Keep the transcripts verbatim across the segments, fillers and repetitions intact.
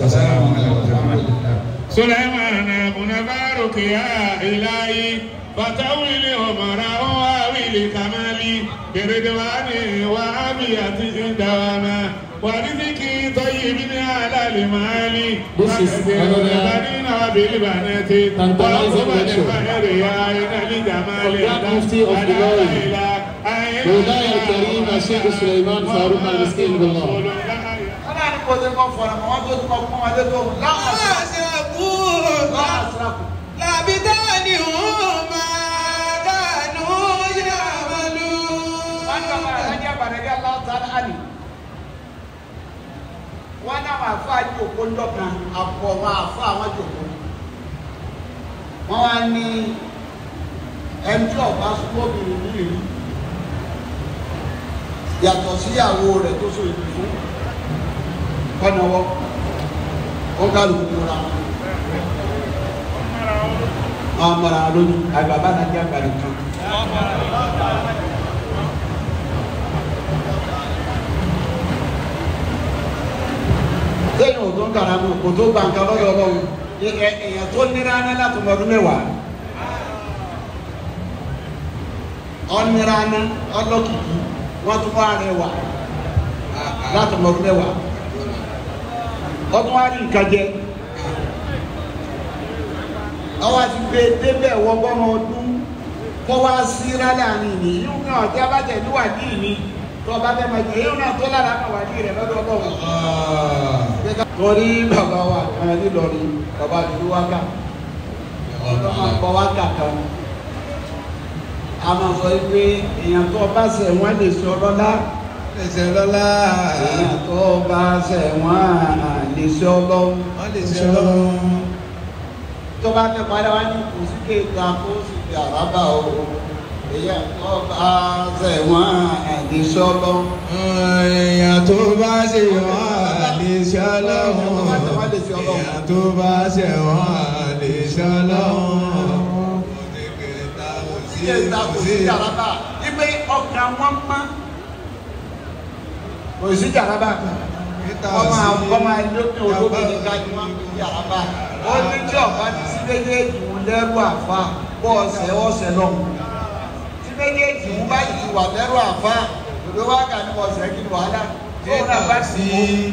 والسلام على محمد. سليمان بن بارك يا إلهي فتولي أمره وأويل كمالي بردوان وعافية دواما ورزقي طيب على المالي وبالبنين وبالبنات وصبر الخير يا عين لجمال مولاي الكريم الشيخ سليمان فاروق المسكين بالله. لا بداني وما كانوا يعملون. wọ́n náà máa fà jòkó ńdọ́kan àpọ̀ máa fà wọ́n jòkó wọ́n wá ní ẹni tí ọba súnmọ́bìnrin nílùú yàtọ̀ síyàwó rẹ̀ tó so ìlú fún kọ́nàwọ́ wọ́n kálukú ra wọn mọ̀ra lójú àgbàbá náà jẹ́ àgbàdo kan. lẹ́yìn òtún kàrà mọ́ kò tó gbàǹkà lọ́dọ̀ ọlọ́run èèyàn tó nira ní láti ọdún mẹ́wàá ọ̀nira ní ọlọ́kìkí wọ́n tún wá rẹwà láti ọdún mẹ́wàá ọdún wá rí nǹkan jẹ ọwọ́ àti gbé débẹ̀ wọ́gbọ́n ọdún kọ́ wá sí rálẹ̀ àní ìní yíò náà tí a bá jẹ̀ níwájú ìní tó bá bẹ́ẹ̀ máa jẹ́ yíò náà tó lára àwàdí rẹ̀ lọ́dọ̀ ọlọ́run. torí bàbá wa kan nílọrin bàbá ìlú wákà ọlọ́mọ àpọ̀ wákà kan a máa sọ pé èèyàn tó bá ṣẹ̀ wọ́n lè ṣe ọlọ́lá lè ṣe ọlọ́lá èèyàn tó bá ṣẹ̀ wọ́n lè ṣe ọlọ́run lè ṣe ọlọ́run tó bá fẹ́ padà wá ní kò sí kéèta kó sì fi àrábà o èèyàn tó bá ṣẹ̀ wọ́n lè ṣe ọlọ́run èèyàn tó bá ṣe wọ́n lè ṣe ọlọ́run èèyàn tó bá ṣe wọ́n lè ṣe ọlọ́run kéèta kò sí àrábà ipe ọkàn wọn mọ́ kò sí àrábà ọmọ ọmọ ẹlẹ́pẹ̀ olóbìnrin ká ní wọ́n fi àrábà ó ní tí ọ̀bá ti sí méjèèjì ń lẹ́rù àfa bọ́ ọ̀sẹ̀ ọ̀sẹ̀ lọ tí méjèèjì ń bá ti wà lẹ́rù àfa òdó wá kà ní ọ̀sẹ̀ kí wàhálà tó náà bá ti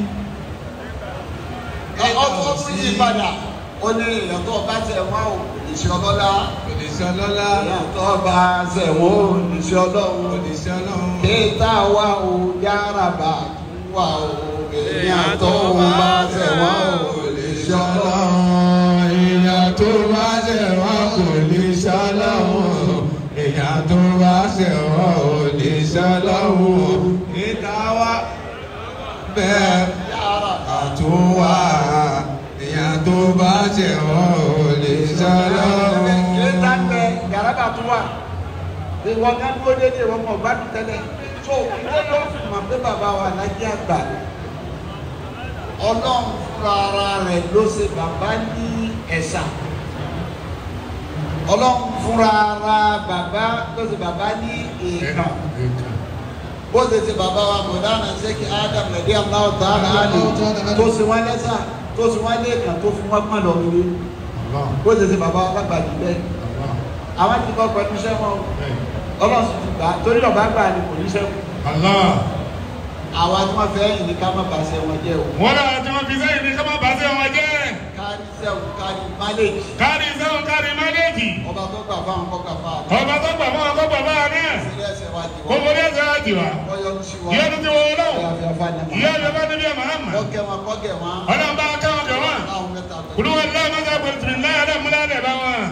ọtún yí padà ó ní èèyàn tó ọba tẹ̀ wọ́n ò ìṣẹ́ ọlọ́lá èèyàn tó ọba tẹ̀ wọ́n ò ìṣẹ́ ọlọ́run kéèta wà ó yára bá wà ó èèyàn tó bá ṣẹ̀ wọ́n ò lè ṣe ọlọ́run èèyàn tó bá ṣẹ̀ wọ́n kò lè ṣe ọlọ́run èèyàn tó bá ṣẹ̀ wọ́n ò lè ṣe ọlọ́run ìta wá bẹ́ẹ̀ àtúwà èèyàn tó bá ṣẹ̀ wọ́n ò lè ṣe ọlọ́run. kéèta ń bẹ yàrá bá tún wà ìwọ̀n kan dúró déédéé wọn mọ̀ gbádùn tẹ́lẹ̀ tó ilé ló fi mọ̀ pé bàbá wa lájí àgbà ọlọ́run fúnra ara rẹ̀ ló ṣe bàbá ní ẹ̀sà ọlọ́run fúnra ara bàbá ló ṣe bàbá ní èèkàn bó ṣe ṣe bàbá wa mọ̀dánà ṣẹ́kì Adam lẹ́dí aláwọ̀ tá a náà lè tó ṣe wọ́n lẹ́sà tó ṣe wọ́n lẹ́ẹ̀kan tó fún wọn pọ̀n lọ́wọ́ ilé bó ṣe ṣe bàbá wa lágbà jù bẹ́ẹ̀ àwọn ti kọ́ pẹ̀lú iṣẹ́ wọn ọlọ́run sì ti gbà torí ọ̀bá gbà ní kò ní sẹ́kù. Àwa tí wọ́n fẹ́ yìí ní ká má bàṣẹ wọn jẹ́ o. Wọ́n náà tí wọ́n fi sẹ́yìn ní ká má bàṣẹ wọn jẹ́. Kárí sẹ́wọ̀n kárí máléèjì. Kárí sẹ́wọ̀n kárí máléèjì. Ọba tó gbà fáwọn kọ́ gbà fáwọn. Ọba tó gbà fáwọn kọ́ gbà fáwọn náà. Ìṣẹ̀lẹ̀ ẹsẹ̀ wa jì wá. Kò wọlé ẹsẹ̀ wa jì wá. Ọyọ́nu sí wa. Ìyọ́nu ti wọ́n lọ́wọ́. Ìyá Ìyá ìjọba níbi ẹ̀ Mahama. Kọ́kẹ́ wọn kọ́kẹ́ wọn. Ọlọ́run bá káwọn kẹ́ wọn. Kùlùwẹ̀ lọ́wọ́ mẹ́ta pẹ̀lú láyà lẹ́ múlá lẹ̀ bá wọn.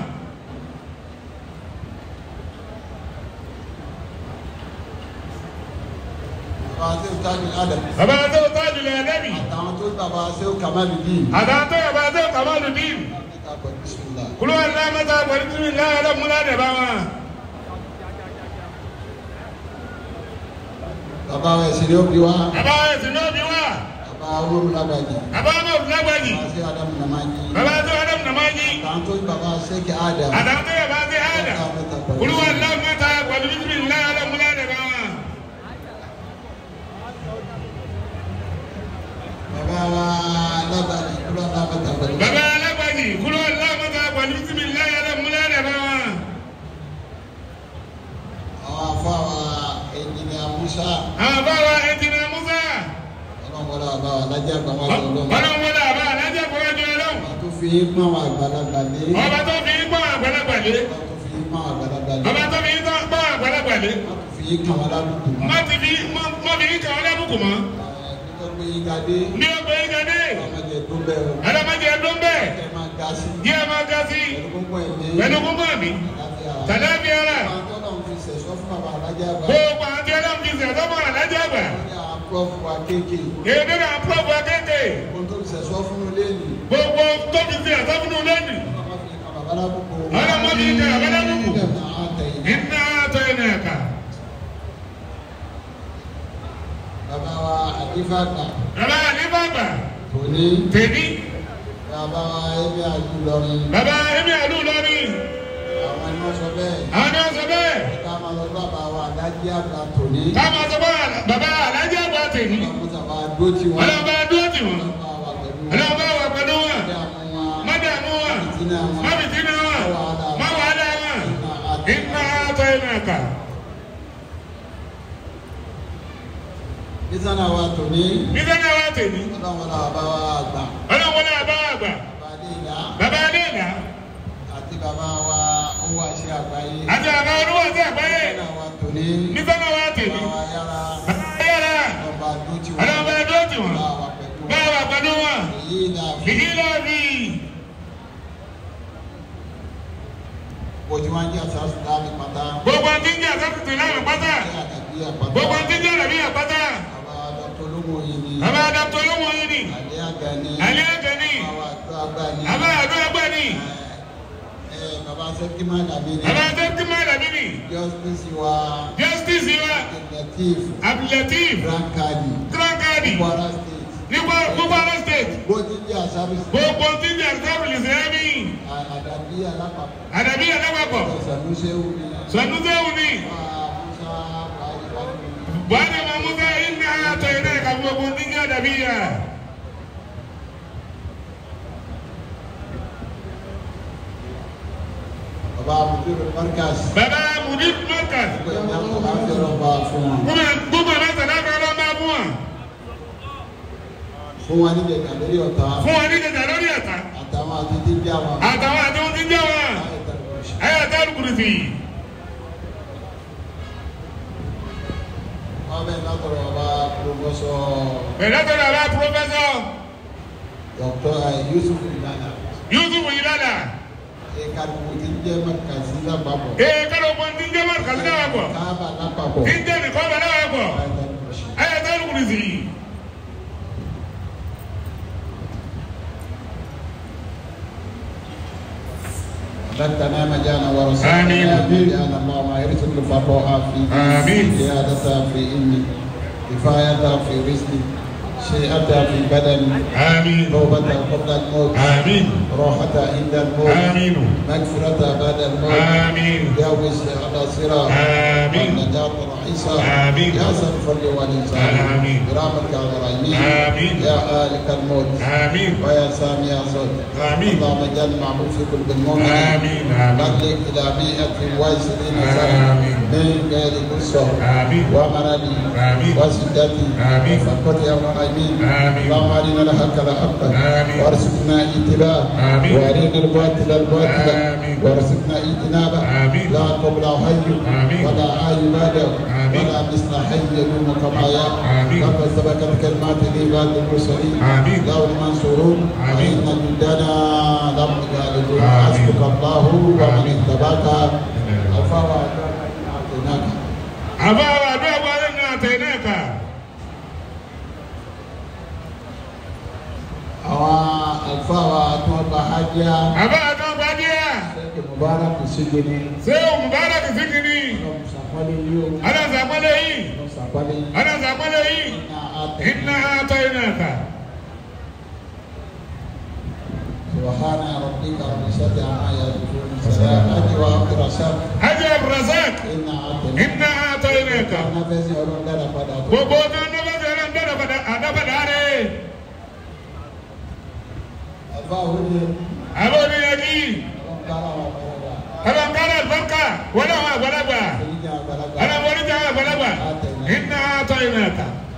Bàbá tó tájú lẹ̀ lẹ́bi. Àtàwọn tó bàbá Sẹ́wù Kamaludin. Àtàwọn tó bàbá Sẹ́wù Kamaludin. Kùlùwẹ̀ lọ́wọ́ mẹ́ta pẹ̀lú láyà lẹ́ múlá lẹ̀ bá wọn. Bàbá wa ẹ̀sìn ní òbí wa. Bàbá wa ẹ̀sìn ní òbí wa. Bàbá Olóòrùn Lágbàjì. Bàbá Olóòrùn Lágbàjì. Bàbá Sẹ́wù Adamu Nàmájì. Bàbá Sẹ́wù Adamu Nàmájì. Àtàwọn tó bàbá Sẹ́kì Adam. Àtàwọn tó bàbá Sẹ́kì Adam. Kùlùwẹ̀ lọ́wọ́ mẹ́ta pẹ̀lú láyà lẹ́ múlá lẹ̀ bá wọn. Bàbá wa Lágbàjì. alájà àgbà wájú ọlọ́run. ọlọ́run wọlé àbá alájà àgbà wájú ọlọ́run. ọba tó fi pọ́n àwọn àgbàlagbà lé. ọba tó fi pọ́n àgbàlagbà lé. ọba tó fi pọ́n àgbàlagbà lé. ọba tó fi pọ́n àgbàlagbà lé. fi kàn wọ́n lábùkù. má ti fi má fi kàn wọ́n lábùkù mọ́. ní ọgbẹ́ yín gadé. ní ọgbẹ́ yín gadé. ọlọ́mọdé ẹ̀dún bẹ́ẹ̀ o. ọlọ́mọdé ẹ̀dún bẹ́ẹ̀. ẹ máa ga sí. kí ẹ máa ga sí. pẹ̀lú gbogbo ẹ̀mí. tàdábí ara. gbogbo àwọn tí ọlọ́run fi sẹ̀sọ́ fún alájà àgbà. èdè náà púrọ̀fù akéèké. gbogbo tó fi sẹ̀sọ́ fún un lẹ́nu. ọlọ́mọdé ìjà àbálábùkù. iná àtọ̀ ẹ̀ náà kà. Bàbá wa Àdífàgbà. Bàbá Àdífàgbà. Tòní. Tèmi. Bàbá wa Ẹ̀mí Àlú Lọ́rin. Bàbá Ẹ̀mí Àlú Lọ́rin. Àwọn ni wọ́n sọ bẹ́ẹ̀. Àwọn ni wọ́n sọ bẹ́ẹ̀. Ká máa lọ bàbá wa Alájí Àgbà Tòní. Ká máa sọ bàbá Alájí Àgbà Tèmi. Ọlọ́run bá dúró tì wọ́n. Ọlọ́run bá dúró tì wọ́n. Ọlọ́run bá wà pẹ̀lú wọn. Mádàmú wọn. Mábìtínà wọn. Máwàálà wọn. Iná àtọ̀ iná kà. Bísánà wa Tòní. Bísánà wa Tèmi. Ọlọ́run wọlé àbá wa àgbà. Ọlọ́run wọlé àbá wa àgbà. Bàbá Adéìlá. Bàbá Adéìlá. Àti bàbá wa owó àṣẹ àgbáyé. Àti bàbá olówó àṣẹ àgbáyé. Bísánà wa Tòní. Bísánà wa Tèmi. Bàbá wa Yára. Bàbá Yára. Ọba dúró tì wọ́n. Ọlọ́run bá dúró tì wọ́n. Bá wà pẹ̀lú wọn. Èyí náà fi. Èyí náà fi. Ojú wa ń jẹ́ àṣàṣù láàmì pátá. Gbogbo àti ń jẹ́ àṣàṣù láàmì pátá. Gbogbo àti ń jẹ́ àrẹ̀bí àpátá. Bàbá Dr. Olúwo yìí ni. Bàbá Dr. Olúwo yìí ni. Àlẹ́ àgbà ni. Àlẹ́ àgbà ni. Bàbá àdó àgbà Bàbá àdó àgbà ni. ni. Bàbá Sẹ́kímà Làbí ni. Bàbá Sẹ́kímà Làbí ni. Justice wa. Justice wa. Abdulateef. Abdulateef. Grand Kadi. Grand Kadi. Kwara State. Ní Kwara State. Gbogbo ti àṣàbí. Gbogbo ti jẹ́ àṣàbí Ìsìlámì. Àdàbí alápapọ̀. Àdàbí alápapọ̀. Sànúṣẹ́wù ni. Sànúṣẹ́wù ni. Buhari Mamusa iná àtọ̀ iná ẹ̀ka gbogbo ti jẹ́ àdàbí yà. Bàbá Mudir Markaz. Bàbá Mudir Markaz. Gbogbo ẹ̀ mẹ́ta náà fẹ́ lọ́ọ́ máa fún wa. Fún wa ní dèjà lórí ọ̀tá. Fún wa ní dèjà lórí ọ̀tá. Àtàwọn àti tí ń jà wọn. Àtàwọn àti tí ń jà wọn. Ayé àti àlùkùrìsì. Wọ́n bẹ̀ látọ̀rọ̀ bàbá pòfẹ́sọ̀. Bẹ̀ látọ̀rọ̀ bàbá pòfẹ́sọ̀. Dr. Yusuf Ilana. Yusuf Ilana. Kálukú ti ń jẹ́ Markazi lápapọ̀. Ee kálukú ti ń jẹ́ Markazi lápapọ̀. Káàbà lápapọ̀. Ti ń jẹ́ nìkan bẹ̀ lápapọ̀. Ayé àti àlùkùrìsì. ربنا مجانا ورسولنا مجانا اللهم ارزق الفقهاء في زيادة في علمي كفاية في رزقي شيئة في بدن آمين توبة قبل الموت آمين راحة عند الموت آمين مغفرة بعد الموت آمين جاوز على صراط آمين والنجاة رئيسا آمين يا سر الفضل والإنسان آمين برحمتك يا الراحمين آمين يا آلك الموت آمين ويا سامي يا صوت آمين اللهم اجعل معروف في قلب المؤمن آمين آمين بلغ إلى مئة وعشرين سنة آمين من غير قصة آمين ومرض آمين وسدة آمين فقط يا الراحمين آمين اللهم أرنا الحق الحقا آمين وارزقنا اتباعه آمين وأرنا الباطل الباطل آمين وارزقنا اجتنابه آمين لا قبل حي آمين ولا حي بعده آمين ولا مثل حي يدوم كما يا آمين لقد سبقت كلمات عباد المرسلين آمين له المنصورون آمين وإن جندنا لم يغالبون آمين حسبك الله ومن آمين اتبعك الفاوى أعطيناك أبا أبا أبا أعطيناك àwọn àlùfáà wa tí wọ́n gba hajjá. Àbá àti ọgbà díẹ̀. Sẹ́kì Mubarak Sigini. Ṣé o Mubarak Sigini? Ọlọ́sàpálẹ̀ yìí o. Ọlọ́sàpálẹ̀ yìí. Ọlọ́sàpálẹ̀ yìí. Ọlọ́sàpálẹ̀ yìí. Iná àtọ̀ iná ẹ̀ka. Subhana rabbika rabbil izzati amma yasifun. Sàlámù wa Abdulrasaq. Hajj Abdulrasaq. Iná àtọ̀. Iná àtọ̀ iná ẹ̀ka. Anáfẹ́sí ọlọ́run dára padà. Gbogbo ọdún anáfẹ́sí ọlọ́run dára padà àdápadà rẹ̀. Àbá òní. Àbá òní yẹ kí. Ọlọ́nkárà àlùbọ́nkà wọlé àwọn àgbàlagbà. Ọlọ́nkárà àgbàlagbà. Iná àtọ̀ iná ẹ̀ka.